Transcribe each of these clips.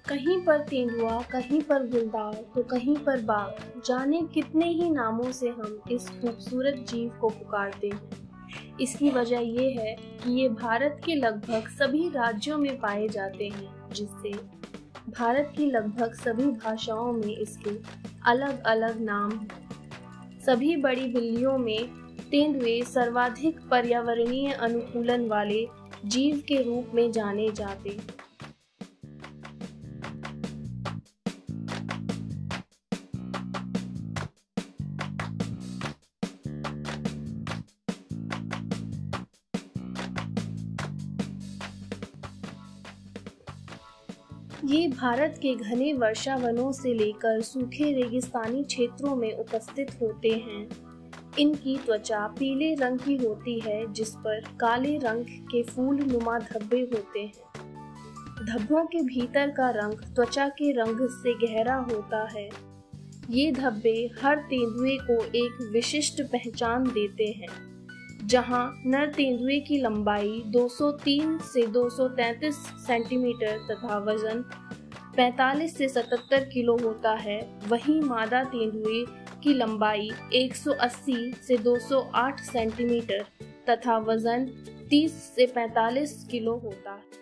कहीं पर तेंदुआ, कहीं पर गुलदार तो कहीं पर बाघ, जाने कितने ही नामों से हम इस खूबसूरत जीव को पुकारते हैं। इसकी वजह ये है कि ये भारत के लगभग सभी राज्यों में पाए जाते हैं, जिससे भारत की लगभग सभी भाषाओं में इसके अलग अलग नाम हैं। सभी बड़ी बिल्लियों में तेंदुए सर्वाधिक पर्यावरणीय अनुकूलन वाले जीव के रूप में जाने जाते हैं। ये भारत के घने वर्षावनों से लेकर सूखे रेगिस्तानी क्षेत्रों में उपस्थित होते हैं। इनकी त्वचा पीले रंग की होती है, जिस पर काले रंग के फूल नुमा धब्बे होते हैं। धब्बों के भीतर का रंग त्वचा के रंग से गहरा होता है। ये धब्बे हर तेंदुए को एक विशिष्ट पहचान देते हैं। जहां नर तेंदुए की लंबाई 203 से 233 सेंटीमीटर तथा वजन 45 से 77 किलो होता है, वहीं मादा तेंदुए की लंबाई 180 से 208 सेंटीमीटर तथा वजन 30 से 45 किलो होता है।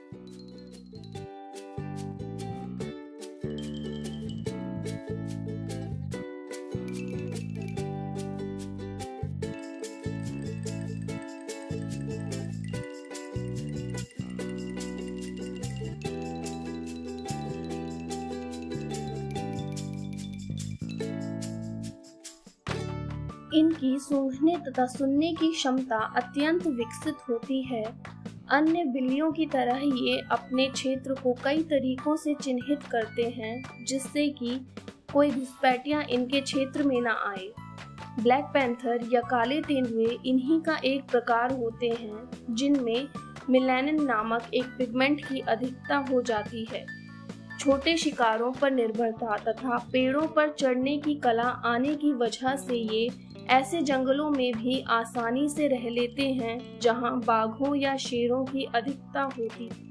इनकी सूंघने तथा सुनने की क्षमता अत्यंत विकसित होती है। अन्य बिल्लियों की तरह ये अपने क्षेत्र को कई तरीकों से चिन्हित करते हैं, जिससे कि कोई घुसपैठिया इनके क्षेत्र में न आए। ब्लैक पैंथर या काले तेंदुए इन्हीं का एक प्रकार होते हैं, जिनमें मेलानिन नामक एक पिगमेंट की अधिकता हो जाती है। छोटे शिकारों पर निर्भरता तथा पेड़ों पर चढ़ने की कला आने की वजह से ये ऐसे जंगलों में भी आसानी से रह लेते हैं जहां बाघों या शेरों की अधिकता होती है।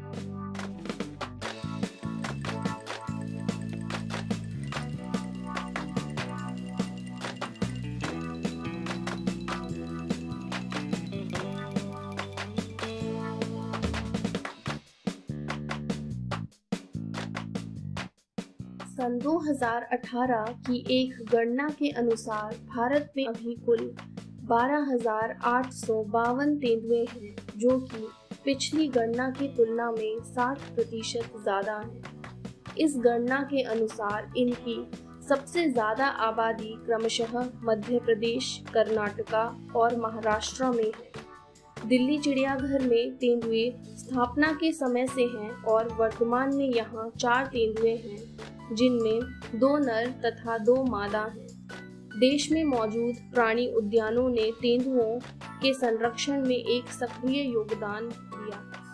सन 2018 की एक गणना के अनुसार भारत में अभी कुल 12,852 तेंदुए हैं, जो कि पिछली गणना की तुलना में 60% ज़्यादा हैं। इस गणना के अनुसार इनकी सबसे ज़्यादा आबादी क्रमशः मध्य प्रदेश, कर्नाटका और महाराष्ट्र में है। दिल्ली चिड़ियाघर में तेंदुए स्थापना के समय से हैं और वर्तमान में यहाँ 4 तेंदुए हैं, जिनमें 2 नर तथा 2 मादा हैं। देश में मौजूद प्राणी उद्यानों ने तेंदुओं के संरक्षण में एक सक्रिय योगदान दिया।